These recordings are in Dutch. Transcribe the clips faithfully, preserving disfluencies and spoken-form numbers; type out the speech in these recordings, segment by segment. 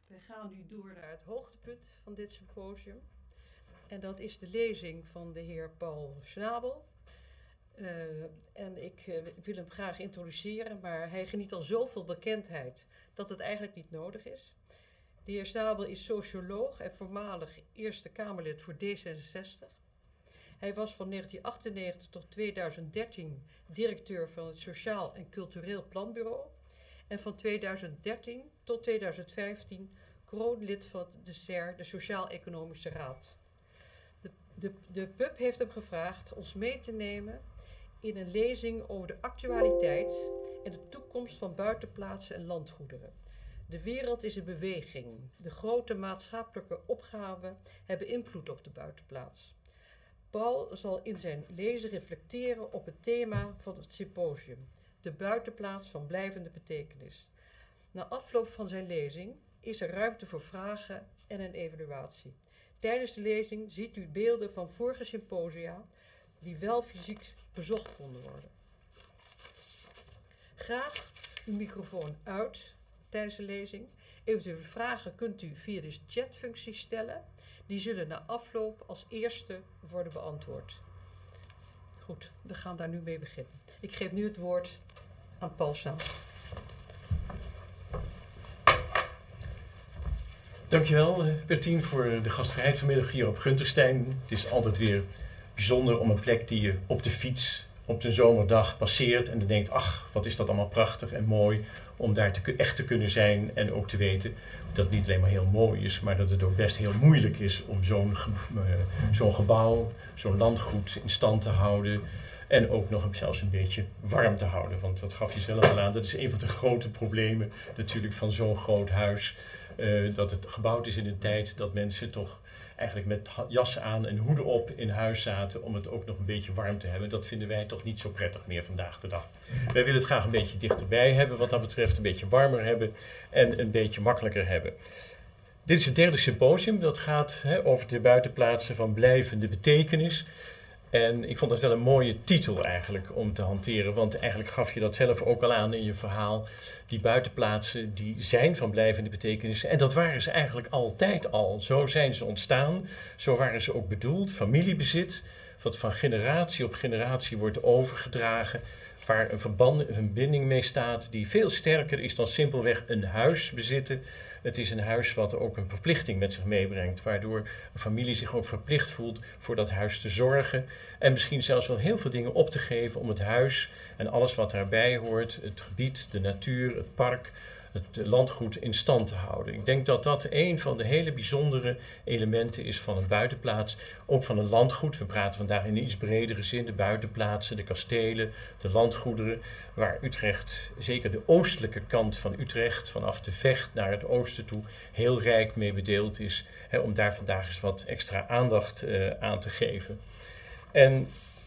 Wij gaan nu door naar het hoogtepunt van dit symposium. En dat is de lezing van de heer Paul Schnabel. Uh, en ik, uh, ik wil hem graag introduceren, maar hij geniet al zoveel bekendheid dat het eigenlijk niet nodig is. De heer Schnabel is socioloog en voormalig Eerste Kamerlid voor D zesenzestig. Hij was van negentien achtennegentig tot tweeduizend dertien directeur van het Sociaal en Cultureel Planbureau. En van tweeduizend dertien tot tweeduizend vijftien kroonlid van de S E R, de Sociaal-Economische Raad. De, de, de P U B heeft hem gevraagd ons mee te nemen in een lezing over de actualiteit en de toekomst van buitenplaatsen en landgoederen. De wereld is in beweging. De grote maatschappelijke opgaven hebben invloed op de buitenplaats. Paul zal in zijn lezing reflecteren op het thema van het symposium, de buitenplaats van blijvende betekenis. Na afloop van zijn lezing is er ruimte voor vragen en een evaluatie. Tijdens de lezing ziet u beelden van vorige symposia die wel fysiek bezocht konden worden. Graag uw microfoon uit tijdens de lezing. Eventuele vragen kunt u via de chatfunctie stellen. Die zullen na afloop als eerste worden beantwoord. Goed, we gaan daar nu mee beginnen. Ik geef nu het woord aan Paul Schnabel. Dankjewel Bertien voor de gastvrijheid vanmiddag hier op Gunterstein. Het is altijd weer bijzonder om een plek die je op de fiets op de zomerdag passeert en dan denkt, ach, wat is dat allemaal prachtig en mooi om daar te, echt te kunnen zijn en ook te weten dat het niet alleen maar heel mooi is, maar dat het ook best heel moeilijk is om zo'n ge, uh, zo'n gebouw, zo'n landgoed in stand te houden en ook nog zelfs een beetje warm te houden. Want dat gaf je zelf al aan, dat is een van de grote problemen natuurlijk van zo'n groot huis. Uh, dat het gebouwd is in een tijd dat mensen toch eigenlijk met jassen aan en hoeden op in huis zaten om het ook nog een beetje warm te hebben. Dat vinden wij toch niet zo prettig meer vandaag de dag. Wij willen het graag een beetje dichterbij hebben wat dat betreft, een beetje warmer hebben en een beetje makkelijker hebben. Dit is het derde symposium, dat gaat hè, over de buitenplaatsen van blijvende betekenis. En ik vond dat wel een mooie titel eigenlijk om te hanteren, want eigenlijk gaf je dat zelf ook al aan in je verhaal. Die buitenplaatsen die zijn van blijvende betekenis en dat waren ze eigenlijk altijd al. Zo zijn ze ontstaan, zo waren ze ook bedoeld. Familiebezit, wat van generatie op generatie wordt overgedragen, waar een, verband, een verbinding mee staat die veel sterker is dan simpelweg een huis bezitten. Het is een huis wat ook een verplichting met zich meebrengt, waardoor een familie zich ook verplicht voelt voor dat huis te zorgen en misschien zelfs wel heel veel dingen op te geven om het huis en alles wat daarbij hoort, het gebied, de natuur, het park, het landgoed in stand te houden. Ik denk dat dat een van de hele bijzondere elementen is van een buitenplaats, ook van een landgoed. We praten vandaag in een iets bredere zin, de buitenplaatsen, de kastelen, de landgoederen, waar Utrecht, zeker de oostelijke kant van Utrecht, vanaf de Vecht naar het oosten toe, heel rijk mee bedeeld is, hè, om daar vandaag eens wat extra aandacht uh, aan te geven. En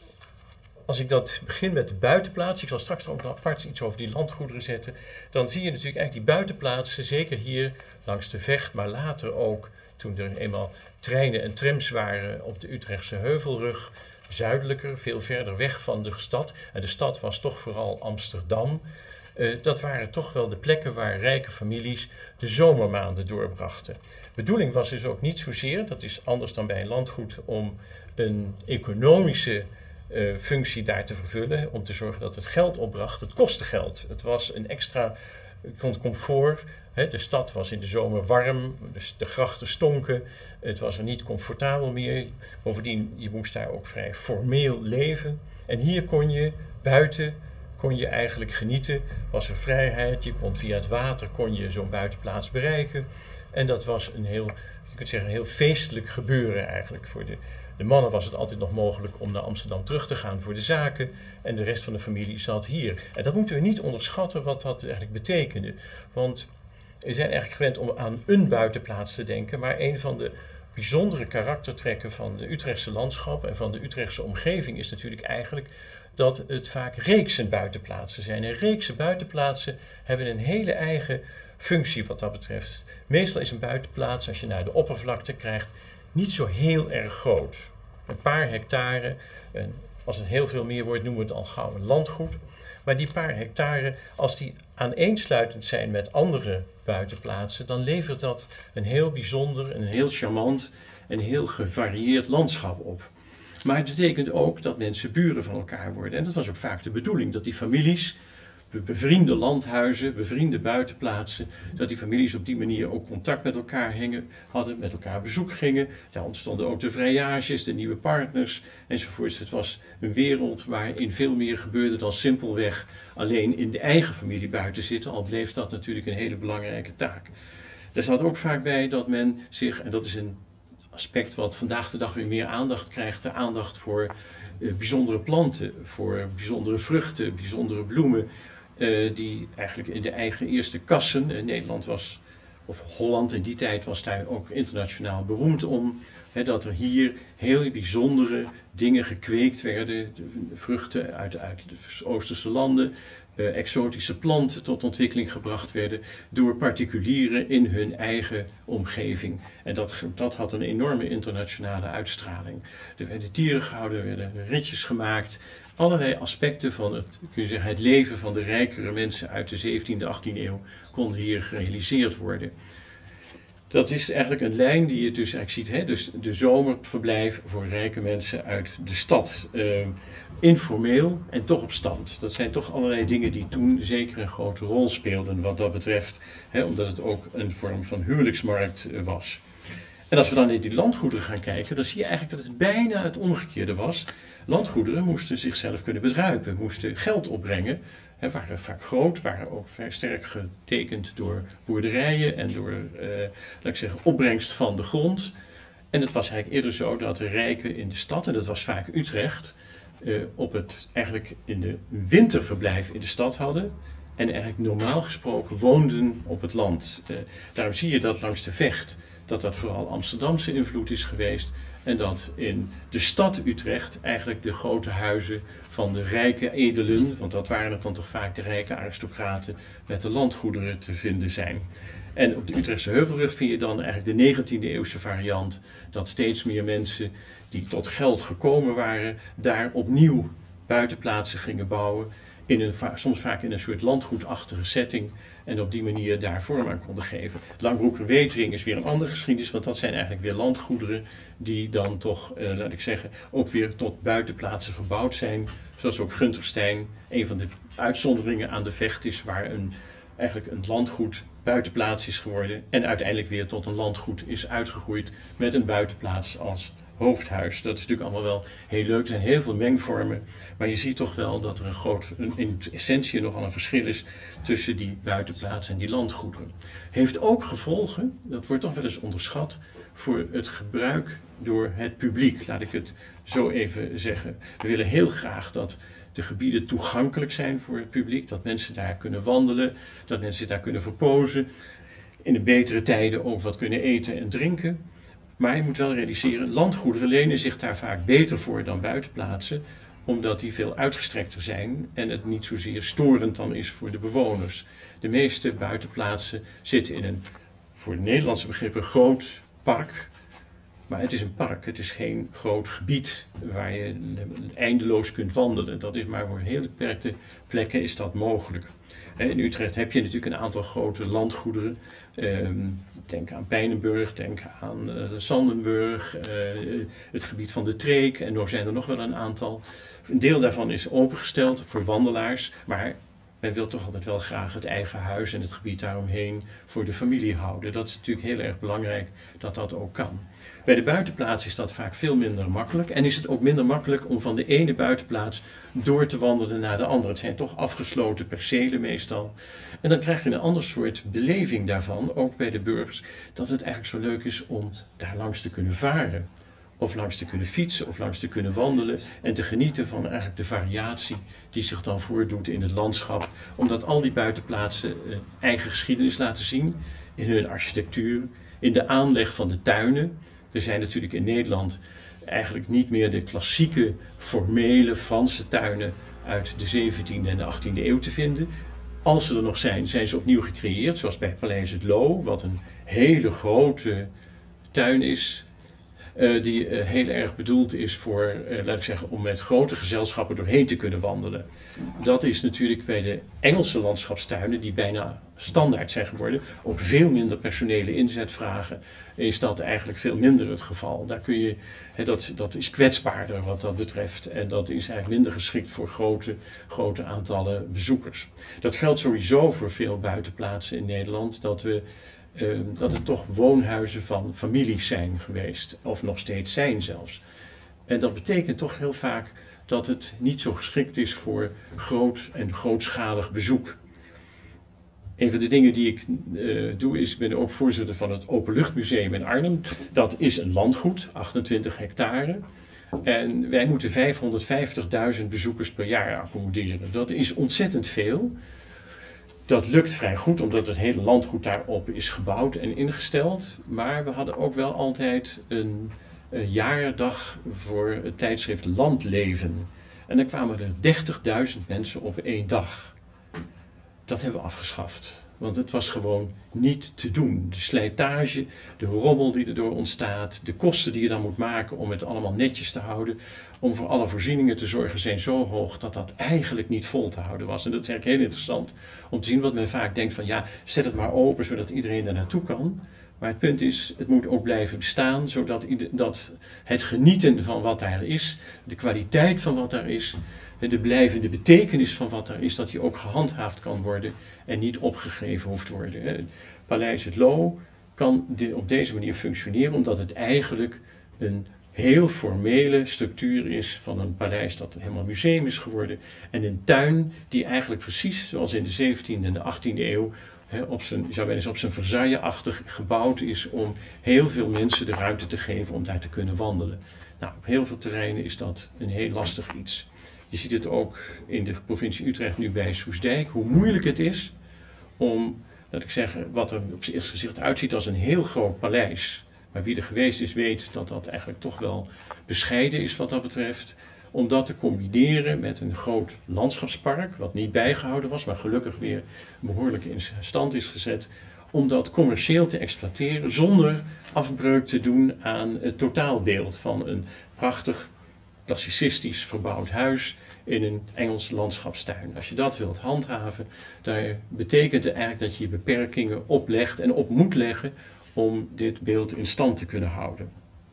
als ik dat begin met de buitenplaats, ik zal straks ook nog apart iets over die landgoederen zetten, dan zie je natuurlijk eigenlijk die buitenplaatsen, zeker hier langs de Vecht, maar later ook toen er eenmaal treinen en trams waren op de Utrechtse Heuvelrug, zuidelijker, veel verder weg van de stad. En de stad was toch vooral Amsterdam. Uh, dat waren toch wel de plekken waar rijke families de zomermaanden doorbrachten. De bedoeling was dus ook niet zozeer, dat is anders dan bij een landgoed, om een economische Uh, functie daar te vervullen, om te zorgen dat het geld opbracht. Het kostte geld. Het was een extra uh, comfort. Hè. De stad was in de zomer warm, dus de grachten stonken. Het was er niet comfortabel meer. Bovendien, je moest daar ook vrij formeel leven. En hier kon je buiten, kon je eigenlijk genieten. Was er vrijheid. Je kon via het water kon je zo'n buitenplaats bereiken. En dat was een heel, je kunt zeggen, een heel feestelijk gebeuren eigenlijk voor de De mannen was het altijd nog mogelijk om naar Amsterdam terug te gaan voor de zaken en de rest van de familie zat hier. En dat moeten we niet onderschatten wat dat eigenlijk betekende. Want we zijn eigenlijk gewend om aan een buitenplaats te denken, maar een van de bijzondere karaktertrekken van de Utrechtse landschap en van de Utrechtse omgeving is natuurlijk eigenlijk dat het vaak reeksen buitenplaatsen zijn. En reeksen buitenplaatsen hebben een hele eigen functie wat dat betreft. Meestal is een buitenplaats, als je naar de oppervlakte krijgt, niet zo heel erg groot. Een paar hectare, een Als het heel veel meer wordt, noemen we het al gauw een landgoed. Maar die paar hectare, als die aaneensluitend zijn met andere buitenplaatsen, dan levert dat een heel bijzonder, een heel charmant en heel gevarieerd landschap op. Maar het betekent ook dat mensen buren van elkaar worden. En dat was ook vaak de bedoeling, dat die families, bevriende landhuizen, bevriende buitenplaatsen, dat die families op die manier ook contact met elkaar hingen, hadden, met elkaar bezoek gingen. Daar ontstonden ook de vrijages, de nieuwe partners enzovoorts. Het was een wereld waarin veel meer gebeurde dan simpelweg alleen in de eigen familie buiten zitten, al bleef dat natuurlijk een hele belangrijke taak. Er zat ook vaak bij dat men zich, en dat is een aspect wat vandaag de dag weer meer aandacht krijgt, de aandacht voor uh, bijzondere planten, voor bijzondere vruchten, bijzondere bloemen, uh, die eigenlijk in de eigen eerste kassen, uh, Nederland was, of Holland in die tijd was daar ook internationaal beroemd om, hè, dat er hier heel bijzondere dingen gekweekt werden, de vruchten uit, uit de Oosterse landen, uh, exotische planten tot ontwikkeling gebracht werden door particulieren in hun eigen omgeving. En dat, dat had een enorme internationale uitstraling. Er werden dieren gehouden, er werden ritjes gemaakt. Allerlei aspecten van het, kun je zeggen, het leven van de rijkere mensen uit de zeventiende, achttiende eeuw konden hier gerealiseerd worden. Dat is eigenlijk een lijn die je dus eigenlijk ziet, hè? Dus de zomerverblijf voor rijke mensen uit de stad. Uh, informeel en toch op stand. Dat zijn toch allerlei dingen die toen zeker een grote rol speelden wat dat betreft, hè? Omdat het ook een vorm van huwelijksmarkt uh, was. En als we dan naar die landgoederen gaan kijken, dan zie je eigenlijk dat het bijna het omgekeerde was. Landgoederen moesten zichzelf kunnen bedruipen, moesten geld opbrengen. He, waren vaak groot, waren ook vrij sterk getekend door boerderijen en door, uh, laat ik zeggen, opbrengst van de grond. En het was eigenlijk eerder zo dat de rijken in de stad, en dat was vaak Utrecht, uh, op het eigenlijk in de winterverblijf in de stad hadden. En eigenlijk normaal gesproken woonden op het land. Uh, daarom zie je dat langs de Vecht, dat dat vooral Amsterdamse invloed is geweest. En dat in de stad Utrecht eigenlijk de grote huizen van de rijke edelen, want dat waren het dan toch vaak de rijke aristocraten, met de landgoederen te vinden zijn. En op de Utrechtse Heuvelrug vind je dan eigenlijk de negentiende eeuwse variant, dat steeds meer mensen die tot geld gekomen waren, daar opnieuw buitenplaatsen gingen bouwen, in een, soms vaak in een soort landgoedachtige setting. En op die manier daar vorm aan konden geven. Langbroeker-Wetering is weer een andere geschiedenis, want dat zijn eigenlijk weer landgoederen die dan toch, eh, laat ik zeggen, ook weer tot buitenplaatsen verbouwd zijn. Zoals ook Gunterstein, een van de uitzonderingen aan de Vecht is, waar een, eigenlijk een landgoed buitenplaats is geworden. En uiteindelijk weer tot een landgoed is uitgegroeid met een buitenplaats als hoofdhuis. Dat is natuurlijk allemaal wel heel leuk. Er zijn heel veel mengvormen. Maar je ziet toch wel dat er een groot, een, in essentie nogal een verschil is tussen die buitenplaatsen en die landgoederen. Heeft ook gevolgen, dat wordt toch wel eens onderschat, voor het gebruik door het publiek. Laat ik het zo even zeggen. We willen heel graag dat de gebieden toegankelijk zijn voor het publiek. Dat mensen daar kunnen wandelen. Dat mensen daar kunnen verpozen. In de betere tijden ook wat kunnen eten en drinken. Maar je moet wel realiseren, landgoederen lenen zich daar vaak beter voor dan buitenplaatsen, omdat die veel uitgestrekter zijn en het niet zozeer storend dan is voor de bewoners. De meeste buitenplaatsen zitten in een, voor de Nederlandse begrippen, groot park. Maar het is een park, het is geen groot gebied waar je eindeloos kunt wandelen. Dat is maar voor heel beperkte plekken is dat mogelijk. In Utrecht heb je natuurlijk een aantal grote landgoederen. Denk aan Pijnenburg, denk aan uh, Sandenburg, uh, het gebied van de Treek. En er zijn er nog wel een aantal. Een deel daarvan is opengesteld voor wandelaars. Maar men wil toch altijd wel graag het eigen huis en het gebied daaromheen voor de familie houden. Dat is natuurlijk heel erg belangrijk dat dat ook kan. Bij de buitenplaats is dat vaak veel minder makkelijk. En is het ook minder makkelijk om van de ene buitenplaats door te wandelen naar de andere. Het zijn toch afgesloten percelen meestal. En dan krijg je een ander soort beleving daarvan, ook bij de burgers, dat het eigenlijk zo leuk is om daar langs te kunnen varen. Of langs te kunnen fietsen, of langs te kunnen wandelen. En te genieten van eigenlijk de variatie die zich dan voordoet in het landschap. Omdat al die buitenplaatsen uh, eigen geschiedenis laten zien. In hun architectuur, in de aanleg van de tuinen. Er zijn natuurlijk in Nederland eigenlijk niet meer de klassieke, formele Franse tuinen uit de zeventiende en de achttiende eeuw te vinden. Als ze er nog zijn, zijn ze opnieuw gecreëerd. Zoals bij Paleis het Loo, wat een hele grote tuin is. uh, die uh, heel erg bedoeld is voor, uh, laat ik zeggen, om met grote gezelschappen doorheen te kunnen wandelen. Dat is natuurlijk bij de Engelse landschapstuinen, die bijna standaard zijn geworden, ook veel minder personele inzet vragen, is dat eigenlijk veel minder het geval. Daar kun je, he, dat, dat is kwetsbaarder wat dat betreft en dat is eigenlijk minder geschikt voor grote, grote aantallen bezoekers. Dat geldt sowieso voor veel buitenplaatsen in Nederland, dat, we, uh, dat het toch woonhuizen van families zijn geweest, of nog steeds zijn zelfs. En dat betekent toch heel vaak dat het niet zo geschikt is voor groot en grootschalig bezoek. Een van de dingen die ik uh, doe is, ik ben ook voorzitter van het Openluchtmuseum in Arnhem. Dat is een landgoed, achtentwintig hectare. En wij moeten vijfhonderdvijftigduizend bezoekers per jaar accommoderen. Dat is ontzettend veel. Dat lukt vrij goed, omdat het hele landgoed daarop is gebouwd en ingesteld. Maar we hadden ook wel altijd een, een jaardag voor het tijdschrift Landleven. En dan kwamen er dertigduizend mensen op één dag. Dat hebben we afgeschaft. Want het was gewoon niet te doen. De slijtage, de rommel die erdoor ontstaat, de kosten die je dan moet maken om het allemaal netjes te houden, om voor alle voorzieningen te zorgen, zijn zo hoog dat dat eigenlijk niet vol te houden was. En dat is eigenlijk heel interessant om te zien, wat men vaak denkt van ja, zet het maar open zodat iedereen er naartoe kan. Maar het punt is, het moet ook blijven bestaan, zodat dat het genieten van wat daar is, de kwaliteit van wat daar is, de blijvende betekenis van wat er is, dat die ook gehandhaafd kan worden en niet opgegeven hoeft te worden. Het Paleis Het Loo kan op deze manier functioneren, omdat het eigenlijk een heel formele structuur is van een paleis dat helemaal museum is geworden. En een tuin die eigenlijk precies zoals in de zeventiende en de achttiende eeuw He, op zijn, je zou wel eens op zijn Versailles-achtig gebouwd is om heel veel mensen de ruimte te geven om daar te kunnen wandelen. Nou, op heel veel terreinen is dat een heel lastig iets. Je ziet het ook in de provincie Utrecht nu bij Soestdijk, hoe moeilijk het is om, laat ik zeggen, wat er op zijn eerste gezicht uitziet als een heel groot paleis. Maar wie er geweest is weet dat dat eigenlijk toch wel bescheiden is wat dat betreft. Om dat te combineren met een groot landschapspark, wat niet bijgehouden was, maar gelukkig weer behoorlijk in stand is gezet. Om dat commercieel te exploiteren zonder afbreuk te doen aan het totaalbeeld van een prachtig klassicistisch verbouwd huis in een Engelse landschapstuin. Als je dat wilt handhaven, dan betekent het eigenlijk dat je je beperkingen oplegt en op moet leggen om dit beeld in stand te kunnen houden.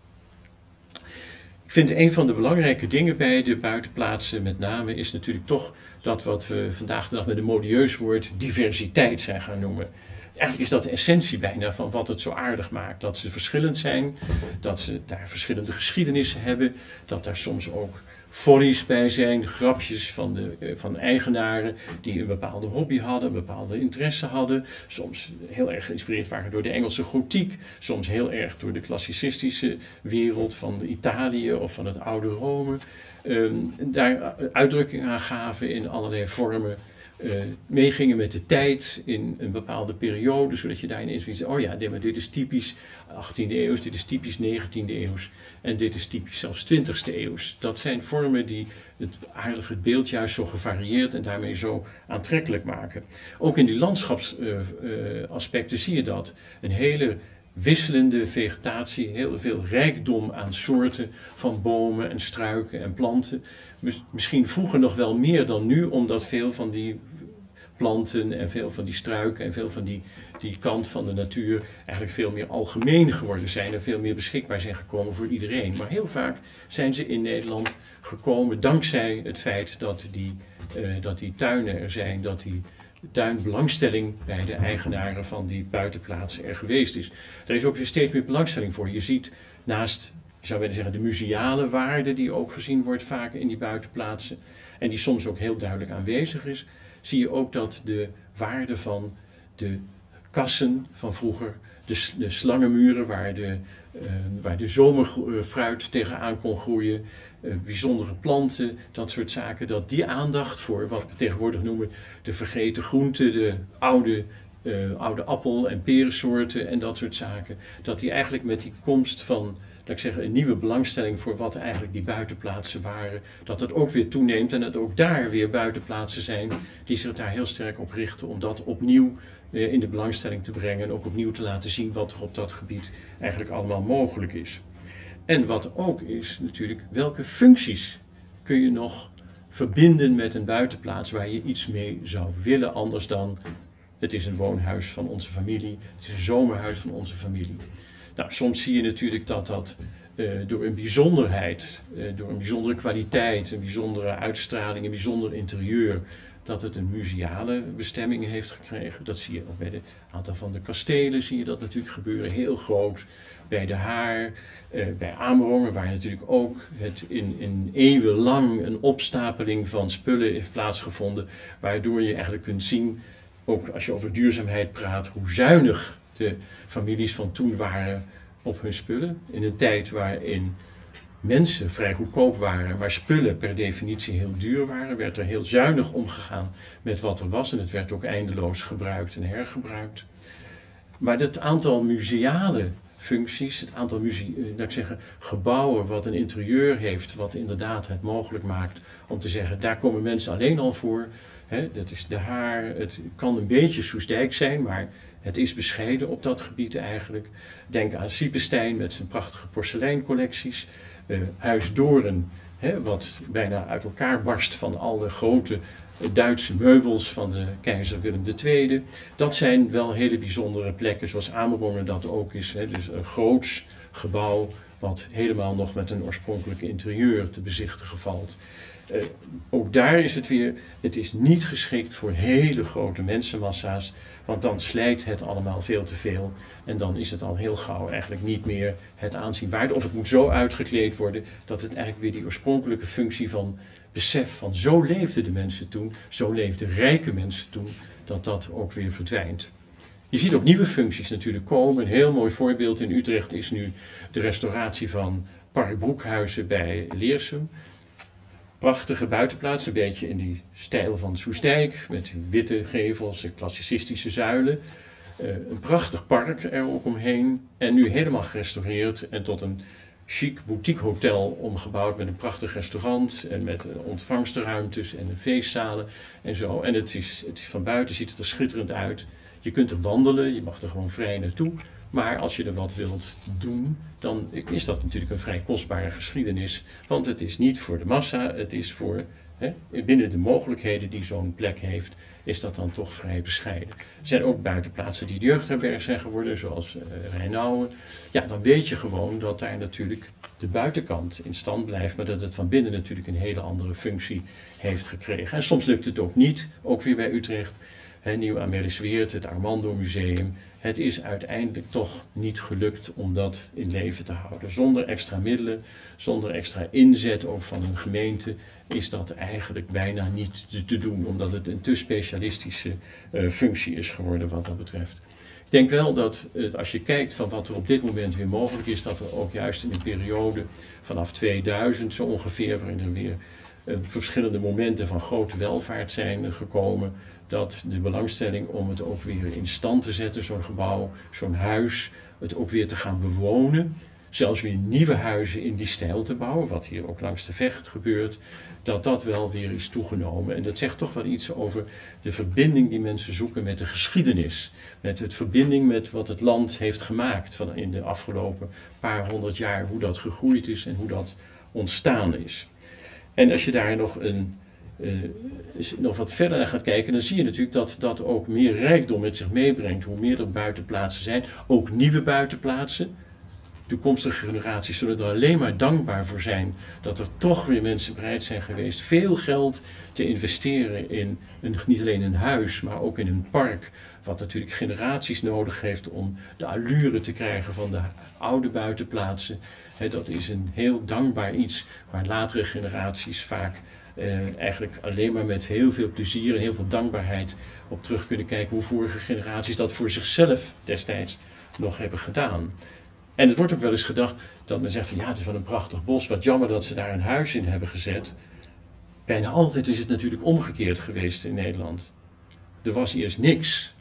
Ik vind een van de belangrijke dingen bij de buitenplaatsen met name is natuurlijk toch dat wat we vandaag de dag met een modieus woord diversiteit zijn gaan noemen. Eigenlijk is dat de essentie bijna van wat het zo aardig maakt. Dat ze verschillend zijn, dat ze daar verschillende geschiedenissen hebben, dat daar soms ook follies bij zijn, grapjes van de van eigenaren die een bepaalde hobby hadden, een bepaalde interesse hadden. Soms heel erg geïnspireerd waren door de Engelse gotiek, soms heel erg door de klassicistische wereld van Italië of van het oude Rome. Um, daar uitdrukking aan gaven in allerlei vormen. Uh, meegingen met de tijd in een bepaalde periode, zodat je daar ineens weet, oh ja, dit, maar dit is typisch achttiende eeuws, dit is typisch negentiende eeuws en dit is typisch zelfs twintigste eeuws. Dat zijn vormen die het aardige beeld juist zo gevarieerd en daarmee zo aantrekkelijk maken. Ook in die landschapsaspecten uh, uh, zie je dat. Een hele wisselende vegetatie, heel veel rijkdom aan soorten van bomen en struiken en planten. Misschien vroeger nog wel meer dan nu, omdat veel van die planten en veel van die struiken en veel van die, die kant van de natuur eigenlijk veel meer algemeen geworden zijn en veel meer beschikbaar zijn gekomen voor iedereen. Maar heel vaak zijn ze in Nederland gekomen dankzij het feit dat die, uh, dat die tuinen er zijn, dat die tuinbelangstelling bij de eigenaren van die buitenplaatsen er geweest is. Er is ook weer steeds meer belangstelling voor. Je ziet naast, je zou willen zeggen, de museale waarde die ook gezien wordt vaak in die buitenplaatsen en die soms ook heel duidelijk aanwezig is, zie je ook dat de waarde van de kassen van vroeger, de, de slangenmuren waar de, uh, waar de zomerfruit tegenaan kon groeien, uh, bijzondere planten, dat soort zaken, dat die aandacht voor wat we tegenwoordig noemen de vergeten groenten, de oude, uh, oude appel- en perensoorten en dat soort zaken, dat die eigenlijk met die komst van, laat ik zeggen, een nieuwe belangstelling voor wat eigenlijk die buitenplaatsen waren, dat dat ook weer toeneemt en dat ook daar weer buitenplaatsen zijn die zich daar heel sterk op richten om dat opnieuw uh, in de belangstelling te brengen en ook opnieuw te laten zien wat er op dat gebied eigenlijk allemaal mogelijk is. En wat ook is natuurlijk, welke functies kun je nog verbinden met een buitenplaats waar je iets mee zou willen, anders dan het is een woonhuis van onze familie, het is een zomerhuis van onze familie. Nou, soms zie je natuurlijk dat dat uh, door een bijzonderheid, uh, door een bijzondere kwaliteit, een bijzondere uitstraling, een bijzonder interieur, dat het een museale bestemming heeft gekregen. Dat zie je ook bij een aantal van de kastelen, zie je dat natuurlijk gebeuren, heel groot. Bij de Haar, uh, bij Amerongen, waar natuurlijk ook het in, in eeuwenlang een opstapeling van spullen heeft plaatsgevonden, waardoor je eigenlijk kunt zien, ook als je over duurzaamheid praat, hoe zuinig de families van toen waren op hun spullen. In een tijd waarin mensen vrij goedkoop waren, maar spullen per definitie heel duur waren, werd er heel zuinig omgegaan met wat er was en het werd ook eindeloos gebruikt en hergebruikt. Maar het aantal museale functies, het aantal muse- dat ik zeggen, gebouwen wat een interieur heeft, wat inderdaad het mogelijk maakt om te zeggen, daar komen mensen alleen al voor. He, dat is de Haar, het kan een beetje Soestdijk zijn, maar het is bescheiden op dat gebied eigenlijk. Denk aan Siepenstein met zijn prachtige porseleincollecties. Uh, Huis Doorn, he, wat bijna uit elkaar barst van alle grote Duitse meubels van de keizer Willem de Tweede. Dat zijn wel hele bijzondere plekken, zoals Amerongen dat ook is. He, dus een groots gebouw wat helemaal nog met een oorspronkelijke interieur te bezichtigen valt. Uh, ook daar is het weer, het is niet geschikt voor hele grote mensenmassa's, want dan slijt het allemaal veel te veel en dan is het al heel gauw eigenlijk niet meer het aanzien waard. Of het moet zo uitgekleed worden dat het eigenlijk weer die oorspronkelijke functie van besef van zo leefden de mensen toen, zo leefden rijke mensen toen, dat dat ook weer verdwijnt. Je ziet ook nieuwe functies natuurlijk komen. Een heel mooi voorbeeld in Utrecht is nu de restauratie van Park Broekhuizen bij Leersum. Prachtige buitenplaats, een beetje in die stijl van Soestdijk, met witte gevels en klassicistische zuilen. Uh, een prachtig park er ook omheen en nu helemaal gerestaureerd en tot een chic boutique hotel omgebouwd met een prachtig restaurant en met uh, ontvangstruimtes en feestzalen en zo. En het is, het is, van buiten ziet het er schitterend uit. Je kunt er wandelen, je mag er gewoon vrij naartoe. Maar als je er wat wilt doen, dan is dat natuurlijk een vrij kostbare geschiedenis. Want het is niet voor de massa, het is voor, hè, binnen de mogelijkheden die zo'n plek heeft, is dat dan toch vrij bescheiden. Er zijn ook buitenplaatsen die jeugdherberg zijn geworden, zoals uh, Rijnauwen. Ja, dan weet je gewoon dat daar natuurlijk de buitenkant in stand blijft, maar dat het van binnen natuurlijk een hele andere functie heeft gekregen. En soms lukt het ook niet, ook weer bij Utrecht. He, Nieuw Amelisweert, het Armando Museum. Het is uiteindelijk toch niet gelukt om dat in leven te houden. Zonder extra middelen, zonder extra inzet ook van een gemeente is dat eigenlijk bijna niet te, te doen, omdat het een te specialistische uh, functie is geworden wat dat betreft. Ik denk wel dat uh, als je kijkt van wat er op dit moment weer mogelijk is, dat er ook juist in een periode vanaf tweeduizend zo ongeveer, waarin er weer uh, verschillende momenten van grote welvaart zijn uh, gekomen, dat de belangstelling om het ook weer in stand te zetten, zo'n gebouw, zo'n huis, het ook weer te gaan bewonen, zelfs weer nieuwe huizen in die stijl te bouwen, wat hier ook langs de Vecht gebeurt, dat dat wel weer is toegenomen. En dat zegt toch wel iets over de verbinding die mensen zoeken met de geschiedenis, met de verbinding met wat het land heeft gemaakt van in de afgelopen paar honderd jaar, hoe dat gegroeid is en hoe dat ontstaan is. En als je daar nog een Uh, nog wat verder naar gaat kijken, dan zie je natuurlijk dat dat ook meer rijkdom met zich meebrengt. Hoe meer er buitenplaatsen zijn, ook nieuwe buitenplaatsen. Toekomstige generaties zullen er alleen maar dankbaar voor zijn dat er toch weer mensen bereid zijn geweest veel geld te investeren in een, niet alleen een huis, maar ook in een park. Wat natuurlijk generaties nodig heeft om de allure te krijgen van de oude buitenplaatsen. He, dat is een heel dankbaar iets waar latere generaties vaak Uh, eigenlijk alleen maar met heel veel plezier en heel veel dankbaarheid op terug kunnen kijken hoe vorige generaties dat voor zichzelf destijds nog hebben gedaan. En het wordt ook wel eens gedacht dat men zegt van ja, het is wel een prachtig bos, wat jammer dat ze daar een huis in hebben gezet. Bijna altijd is het natuurlijk omgekeerd geweest in Nederland. Er was eerst niks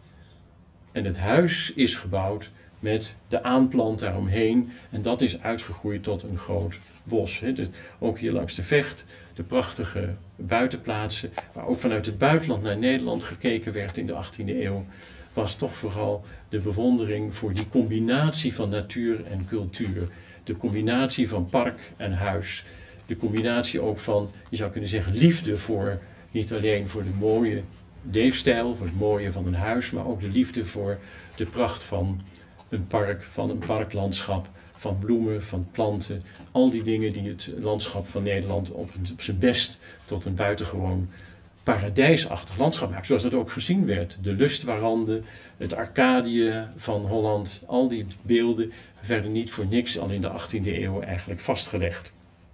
en het huis is gebouwd met de aanplant daaromheen en dat is uitgegroeid tot een groot bos. Hè. Dus ook hier langs de Vecht, de prachtige buitenplaatsen, waar ook vanuit het buitenland naar Nederland gekeken werd in de achttiende eeuw, was toch vooral de bewondering voor die combinatie van natuur en cultuur. De combinatie van park en huis. De combinatie ook van, je zou kunnen zeggen, liefde voor, niet alleen voor de mooie leefstijl, voor het mooie van een huis, maar ook de liefde voor de pracht van een park, van een parklandschap, van bloemen, van planten. Al die dingen die het landschap van Nederland op, op zijn best tot een buitengewoon paradijsachtig landschap maakt. Zoals dat ook gezien werd. De lustwaranden, het Arcadië van Holland, al die beelden werden niet voor niks al in de achttiende eeuw eigenlijk vastgelegd.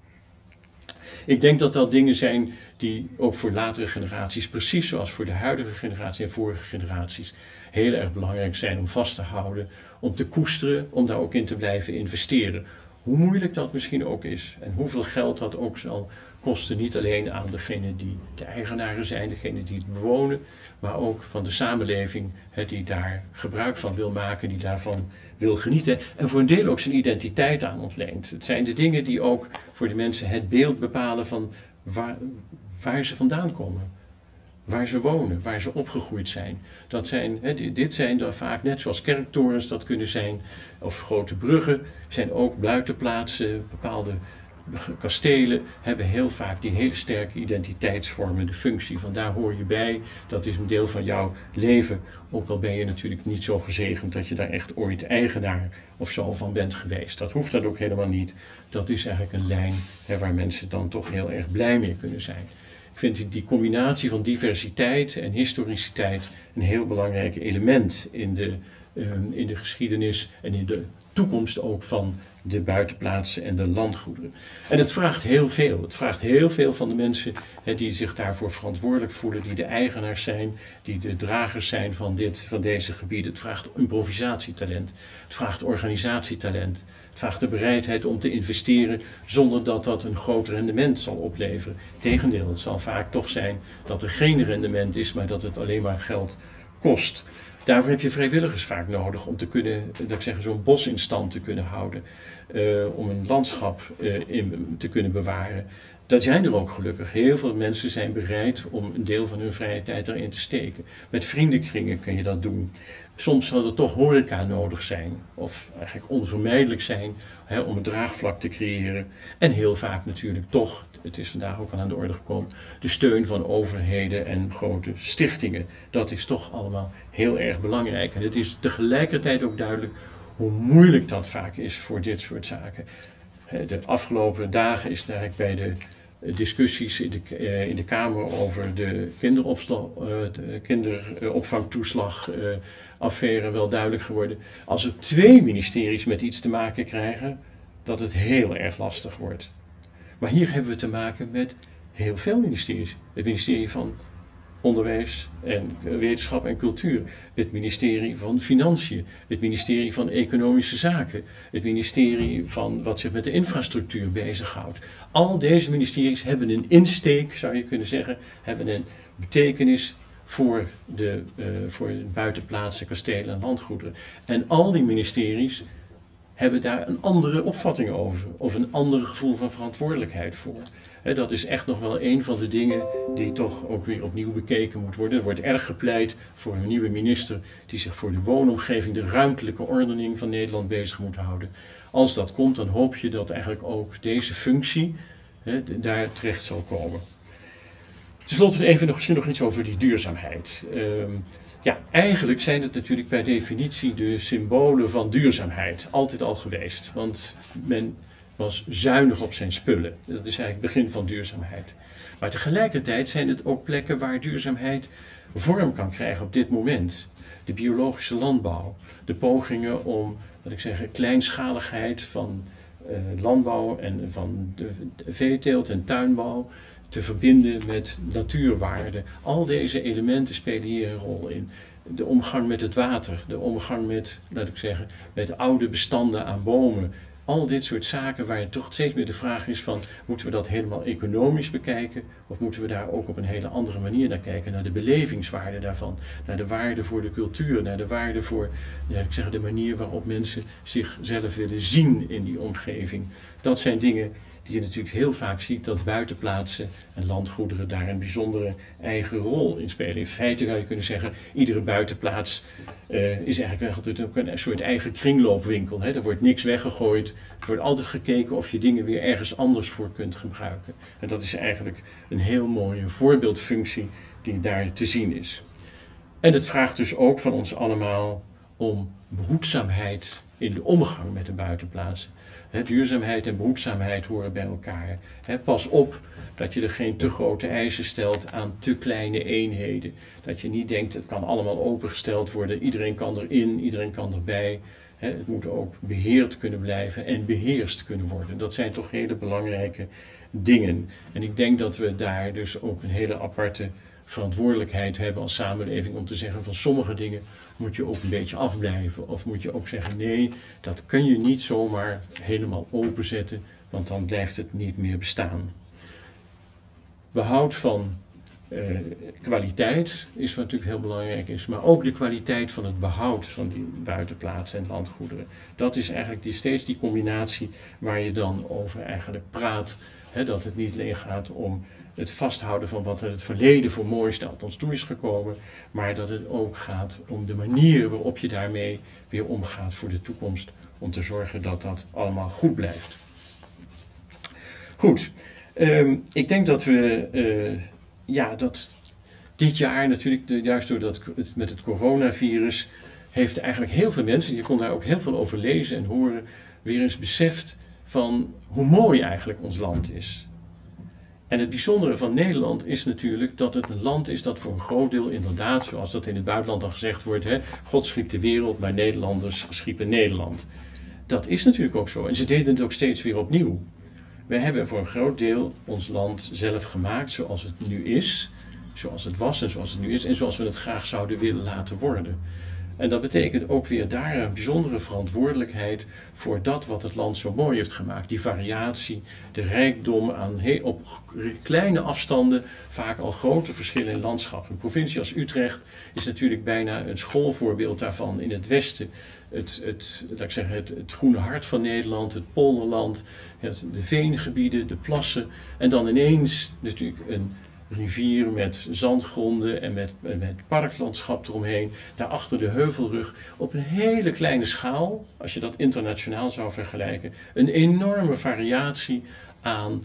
Ik denk dat dat dingen zijn die ook voor latere generaties, precies zoals voor de huidige generatie en vorige generaties, heel erg belangrijk zijn om vast te houden, om te koesteren, om daar ook in te blijven investeren. Hoe moeilijk dat misschien ook is en hoeveel geld dat ook zal kosten, niet alleen aan degenen die de eigenaren zijn, degenen die het bewonen, maar ook van de samenleving hè, die daar gebruik van wil maken, die daarvan wil genieten en voor een deel ook zijn identiteit aan ontleent. Het zijn de dingen die ook voor de mensen het beeld bepalen van waar, waar ze vandaan komen, waar ze wonen, waar ze opgegroeid zijn. Dat zijn hè, dit zijn dan vaak, net zoals kerktorens dat kunnen zijn, of grote bruggen, zijn ook buitenplaatsen, bepaalde kastelen hebben heel vaak die hele sterke identiteitsvormende functie. Van daar hoor je bij, dat is een deel van jouw leven. Ook al ben je natuurlijk niet zo gezegend dat je daar echt ooit eigenaar of zo van bent geweest. Dat hoeft dat ook helemaal niet. Dat is eigenlijk een lijn hè, waar mensen dan toch heel erg blij mee kunnen zijn. Ik vind die combinatie van diversiteit en historiciteit een heel belangrijk element in de, uh, in de geschiedenis en in de toekomst ook van de buitenplaatsen en de landgoederen. En het vraagt heel veel. Het vraagt heel veel van de mensen hè, die zich daarvoor verantwoordelijk voelen, die de eigenaars zijn, die de dragers zijn van, dit, van deze gebieden. Het vraagt improvisatietalent. Het vraagt organisatietalent. Het vraagt de bereidheid om te investeren zonder dat dat een groot rendement zal opleveren. Tegendeel, het zal vaak toch zijn dat er geen rendement is, maar dat het alleen maar geld kost. Daarvoor heb je vrijwilligers vaak nodig om te kunnen, dat ik zeg, zo'n bos in stand te kunnen houden. Uh, om een landschap uh, in, te kunnen bewaren. Dat zijn er ook gelukkig. Heel veel mensen zijn bereid om een deel van hun vrije tijd erin te steken. Met vriendenkringen kun je dat doen. Soms zal er toch horeca nodig zijn. Of eigenlijk onvermijdelijk zijn hè, om een draagvlak te creëren. En heel vaak natuurlijk toch, het is vandaag ook al aan de orde gekomen, de steun van overheden en grote stichtingen. Dat is toch allemaal heel erg belangrijk. En het is tegelijkertijd ook duidelijk hoe moeilijk dat vaak is voor dit soort zaken. De afgelopen dagen is daar bij de discussies in de, uh, in de Kamer over de, kinderopslag, uh, de kinderopvangtoeslagaffaire uh, wel duidelijk geworden. Als er twee ministeries met iets te maken krijgen, dat het heel erg lastig wordt. Maar hier hebben we te maken met heel veel ministeries. Het ministerie van Onderwijs en Wetenschap en Cultuur, het ministerie van Financiën, het ministerie van Economische Zaken, het ministerie van wat zich met de infrastructuur bezighoudt. Al deze ministeries hebben een insteek, zou je kunnen zeggen, hebben een betekenis voor de, uh, voor de buitenplaatsen, kastelen en landgoederen. En al die ministeries hebben daar een andere opvatting over, of een ander gevoel van verantwoordelijkheid voor. He, dat is echt nog wel een van de dingen die toch ook weer opnieuw bekeken moet worden. Er wordt erg gepleit voor een nieuwe minister die zich voor de woonomgeving, de ruimtelijke ordening van Nederland bezig moet houden. Als dat komt, dan hoop je dat eigenlijk ook deze functie he, daar terecht zal komen. Ten slotte even nog, misschien nog iets over die duurzaamheid. Um, ja, eigenlijk zijn het natuurlijk per definitie de symbolen van duurzaamheid. Altijd al geweest, want men was zuinig op zijn spullen. Dat is eigenlijk het begin van duurzaamheid. Maar tegelijkertijd zijn het ook plekken waar duurzaamheid vorm kan krijgen op dit moment. De biologische landbouw, de pogingen om, wat ik zeg, kleinschaligheid van uh, landbouw en van de, de veeteelt en tuinbouw te verbinden met natuurwaarden. Al deze elementen spelen hier een rol in. De omgang met het water, de omgang met, laat ik zeggen, met oude bestanden aan bomen. Al dit soort zaken waar toch steeds meer de vraag is van, moeten we dat helemaal economisch bekijken? Of moeten we daar ook op een hele andere manier naar kijken, naar de belevingswaarde daarvan, naar de waarde voor de cultuur, naar de waarde voor, ja, ik zeg, de manier waarop mensen zichzelf willen zien in die omgeving. Dat zijn dingen die je natuurlijk heel vaak ziet dat buitenplaatsen en landgoederen daar een bijzondere eigen rol in spelen. In feite zou je kunnen zeggen, iedere buitenplaats uh, is eigenlijk altijd ook een soort eigen kringloopwinkel. Hè. Er wordt niks weggegooid, er wordt altijd gekeken of je dingen weer ergens anders voor kunt gebruiken. En dat is eigenlijk een heel mooie voorbeeldfunctie die daar te zien is. En het vraagt dus ook van ons allemaal om behoedzaamheid in de omgang met de buitenplaatsen. He, duurzaamheid en behoedzaamheid horen bij elkaar. He, pas op dat je er geen te grote eisen stelt aan te kleine eenheden. Dat je niet denkt, het kan allemaal opengesteld worden, iedereen kan erin, iedereen kan erbij. He, het moet ook beheerd kunnen blijven en beheerst kunnen worden. Dat zijn toch hele belangrijke dingen. En ik denk dat we daar dus ook een hele aparte verantwoordelijkheid hebben als samenleving om te zeggen van sommige dingen moet je ook een beetje afblijven. Of moet je ook zeggen nee, dat kun je niet zomaar helemaal openzetten, want dan blijft het niet meer bestaan. Behoud van uh, kwaliteit is wat natuurlijk heel belangrijk is, maar ook de kwaliteit van het behoud van die buitenplaatsen en landgoederen. Dat is eigenlijk die, steeds die combinatie waar je dan over eigenlijk praat, hè, dat het niet alleen gaat om het vasthouden van wat in het verleden voor moois dat ons toe is gekomen, maar dat het ook gaat om de manier waarop je daarmee weer omgaat voor de toekomst, om te zorgen dat dat allemaal goed blijft. Goed, um, ik denk dat we, uh, ja, dat dit jaar natuurlijk, de, juist door dat, het, met het coronavirus, heeft eigenlijk heel veel mensen, je kon daar ook heel veel over lezen en horen, weer eens beseft van hoe mooi eigenlijk ons land is. En het bijzondere van Nederland is natuurlijk dat het een land is dat voor een groot deel inderdaad, zoals dat in het buitenland dan gezegd wordt, hè, God schiep de wereld, maar Nederlanders schiepen Nederland. Dat is natuurlijk ook zo en ze deden het ook steeds weer opnieuw. Wij hebben voor een groot deel ons land zelf gemaakt zoals het nu is, zoals het was en zoals het nu is en zoals we het graag zouden willen laten worden. En dat betekent ook weer daar een bijzondere verantwoordelijkheid voor dat wat het land zo mooi heeft gemaakt. Die variatie, de rijkdom aan op kleine afstanden, vaak al grote verschillen in landschap. Een provincie als Utrecht is natuurlijk bijna een schoolvoorbeeld daarvan in het westen. Het, het, laat ik zeggen, het, het groene hart van Nederland, het polderland, het, de veengebieden, de plassen. En dan ineens natuurlijk een rivier met zandgronden en met, met parklandschap eromheen. Daarachter de heuvelrug op een hele kleine schaal, als je dat internationaal zou vergelijken. Een enorme variatie aan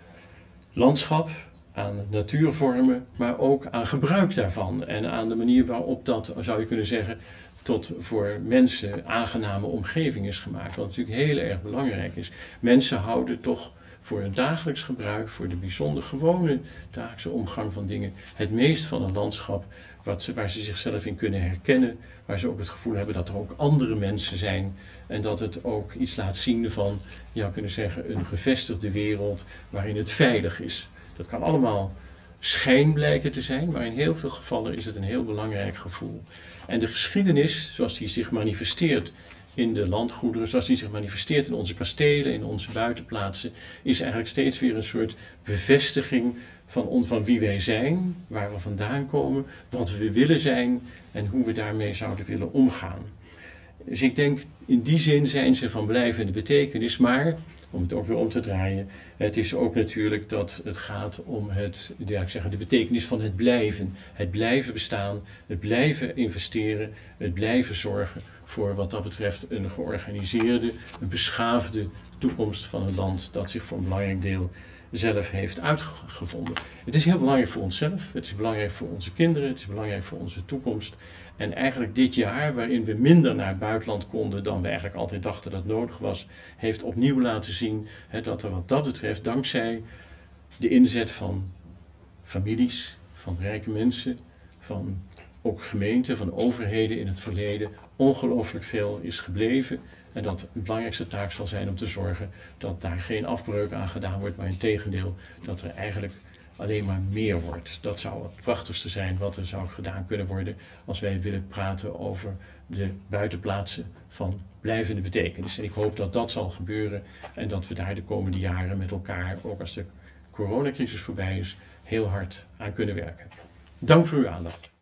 landschap, aan natuurvormen, maar ook aan gebruik daarvan. En aan de manier waarop dat, zou je kunnen zeggen, tot voor mensen aangename omgeving is gemaakt. Wat natuurlijk heel erg belangrijk is. Mensen houden toch voor het dagelijks gebruik, voor de bijzonder gewone dagelijkse omgang van dingen, het meest van een landschap wat ze, waar ze zichzelf in kunnen herkennen, waar ze ook het gevoel hebben dat er ook andere mensen zijn en dat het ook iets laat zien van, je zou kunnen zeggen, een gevestigde wereld waarin het veilig is. Dat kan allemaal schijn blijken te zijn, maar in heel veel gevallen is het een heel belangrijk gevoel. En de geschiedenis, zoals die zich manifesteert in de landgoederen, zoals die zich manifesteert in onze kastelen, in onze buitenplaatsen, is eigenlijk steeds weer een soort bevestiging van, on, van wie wij zijn, waar we vandaan komen, wat we willen zijn en hoe we daarmee zouden willen omgaan. Dus ik denk, in die zin zijn ze van blijvende betekenis, maar, om het ook weer om te draaien, het is ook natuurlijk dat het gaat om het, ja, ik zeg, de betekenis van het blijven. Het blijven bestaan, het blijven investeren, het blijven zorgen voor wat dat betreft een georganiseerde, een beschaafde toekomst van het land dat zich voor een belangrijk deel zelf heeft uitgevonden. Het is heel belangrijk voor onszelf, het is belangrijk voor onze kinderen, het is belangrijk voor onze toekomst. En eigenlijk dit jaar, waarin we minder naar het buitenland konden dan we eigenlijk altijd dachten dat nodig was, heeft opnieuw laten zien hè, dat er wat dat betreft, dankzij de inzet van families, van rijke mensen, van ook gemeenten, van overheden in het verleden, ongelooflijk veel is gebleven. En dat de belangrijkste taak zal zijn om te zorgen dat daar geen afbreuk aan gedaan wordt, maar in tegendeel dat er eigenlijk alleen maar meer wordt. Dat zou het prachtigste zijn wat er zou gedaan kunnen worden als wij willen praten over de buitenplaatsen van blijvende betekenis. En ik hoop dat dat zal gebeuren en dat we daar de komende jaren met elkaar, ook als de coronacrisis voorbij is, heel hard aan kunnen werken. Dank voor uw aandacht.